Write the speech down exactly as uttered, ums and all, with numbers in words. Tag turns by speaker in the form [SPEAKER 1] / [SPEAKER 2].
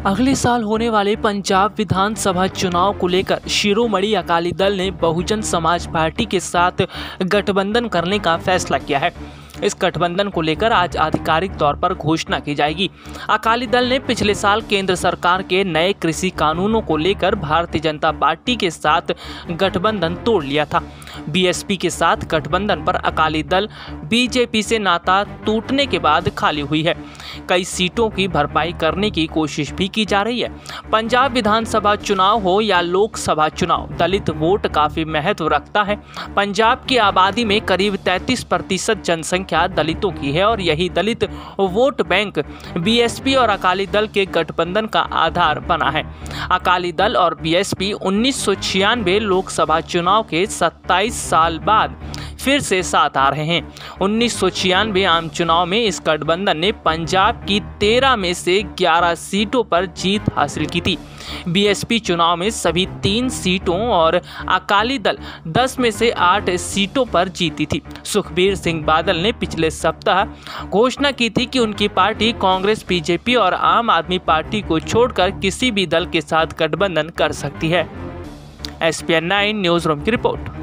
[SPEAKER 1] अगले साल होने वाले पंजाब विधानसभा चुनाव को लेकर शिरोमणि अकाली दल ने बहुजन समाज पार्टी के साथ गठबंधन करने का फैसला किया है। इस गठबंधन को लेकर आज आधिकारिक तौर पर घोषणा की जाएगी। अकाली दल ने पिछले साल केंद्र सरकार के नए कृषि कानूनों को लेकर भारतीय जनता पार्टी के साथ गठबंधन तोड़ लिया था। बीएसपी के साथ गठबंधन पर अकाली दल बीजेपी से नाता टूटने के बाद खाली हुई है। कई सीटों की भरपाई करने की कोशिश भी की जा रही है। पंजाब विधानसभा चुनाव हो या लोकसभा चुनाव, दलित वोट काफी महत्व रखता है। पंजाब की आबादी में करीब तैंतीस प्रतिशत जनसंख्या दलितों की है और यही दलित वोट बैंक बीएसपी और अकाली दल के गठबंधन का आधार बना है। अकाली दल और बीएसपी उन्नीस सौ छियानवे लोकसभा चुनाव के सत्ताईस साल बाद फिर से साथ आ रहे हैं। उन्नीस सौ छियानवे आम चुनाव में इस गठबंधन ने पंजाब की तेरह में से ग्यारह सीटों पर जीत हासिल की थी। बीएसपी चुनाव में सभी तीन सीटों और अकाली दल दस में से आठ सीटों पर जीती थी। सुखबीर सिंह बादल ने पिछले सप्ताह घोषणा की थी कि उनकी पार्टी कांग्रेस, बीजेपी और आम आदमी पार्टी को छोड़कर किसी भी दल के साथ गठबंधन कर सकती है। S P N nine newsroom की रिपोर्ट।